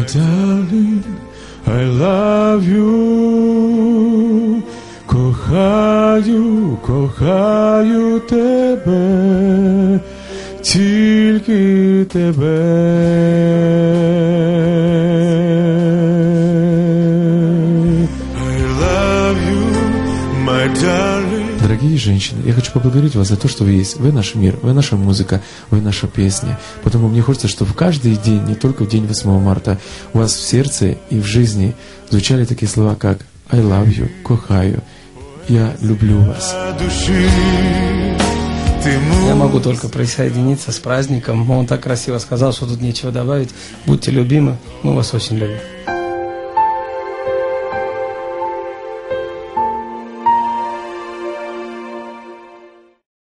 darling, I love you. Кохаю, кохаю тебе, тільки тебе. I love you, my darling. Дорогие женщины, я хочу поблагодарить вас за то, что вы есть. Вы наш мир, вы наша музыка, вы наша песня. Потому мне хочется, чтобы в каждый день, не только в день 8 марта, у вас в сердце и в жизни звучали такие слова, как I love you, кохаю, я люблю вас. Я могу только присоединиться с праздником. Он так красиво сказал, что тут нечего добавить. Будьте любимы, мы вас очень любим.